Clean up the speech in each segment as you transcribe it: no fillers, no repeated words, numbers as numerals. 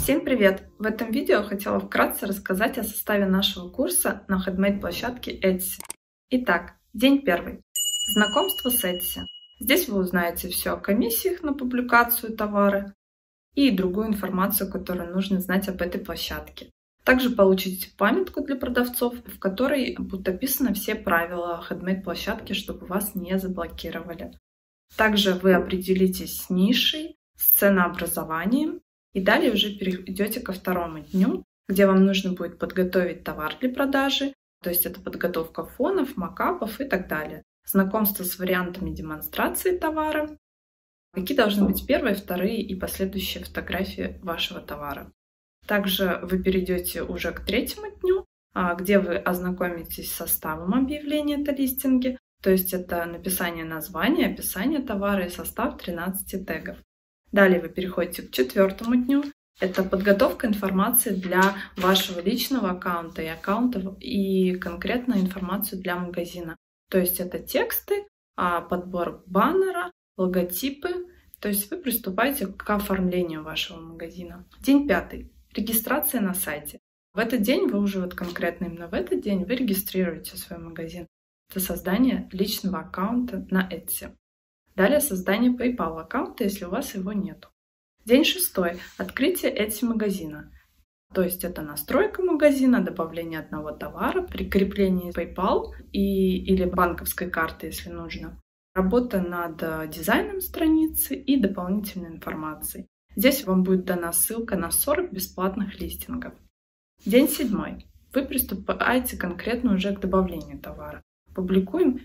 Всем привет! В этом видео хотела вкратце рассказать о составе нашего курса на хендмейд-площадке Etsy. Итак, день первый. Знакомство с Etsy. Здесь вы узнаете все о комиссиях на публикацию товара и другую информацию, которую нужно знать об этой площадке. Также получите памятку для продавцов, в которой будут описаны все правила хендмейд-площадки, чтобы вас не заблокировали. Также вы определитесь с нишей, с ценообразованием. И далее уже перейдете ко второму дню, где вам нужно будет подготовить товар для продажи, то есть это подготовка фонов, макапов и так далее. Знакомство с вариантами демонстрации товара, какие должны быть первые, вторые и последующие фотографии вашего товара. Также вы перейдете уже к третьему дню, где вы ознакомитесь с составом объявления, это листинги, то есть это написание названия, описание товара и состав 13 тегов. Далее вы переходите к четвертому дню. Это подготовка информации для вашего личного аккаунта и аккаунтов и конкретно информацию для магазина. То есть это тексты, подбор баннера, логотипы. То есть вы приступаете к оформлению вашего магазина. День пятый. Регистрация на сайте. В этот день вы уже конкретно именно в этот день вы регистрируете свой магазин. Это создание личного аккаунта на Etsy. Далее создание PayPal аккаунта, если у вас его нет. День шестой. Открытие Etsy магазина. То есть это настройка магазина, добавление одного товара, прикрепление PayPal или банковской карты, если нужно. Работа над дизайном страницы и дополнительной информацией. Здесь вам будет дана ссылка на 40 бесплатных листингов. День седьмой. Вы приступаете конкретно уже к добавлению товара. Публикуем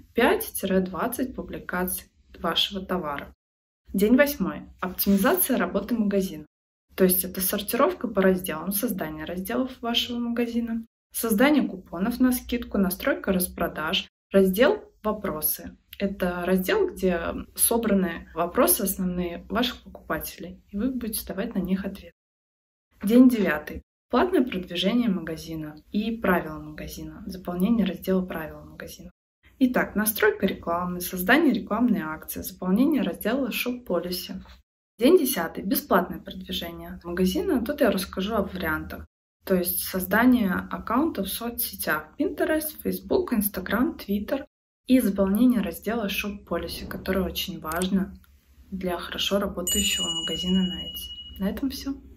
5-20 публикаций вашего товара. День восьмой. Оптимизация работы магазина. То есть это сортировка по разделам, создание разделов вашего магазина, создание купонов на скидку, настройка распродаж, раздел «Вопросы». Это раздел, где собраны вопросы основные ваших покупателей, и вы будете давать на них ответ. День девятый. Платное продвижение магазина и правила магазина, заполнение раздела «Правила магазина». Итак, настройка рекламы, создание рекламной акции, заполнение раздела Shop Policy. День 10. Бесплатное продвижение магазина. Тут я расскажу о вариантах. То есть создание аккаунтов в соцсетях Pinterest, Facebook, Instagram, Twitter и заполнение раздела Shop Policy, которое очень важно для хорошо работающего магазина на Etsy. На этом все.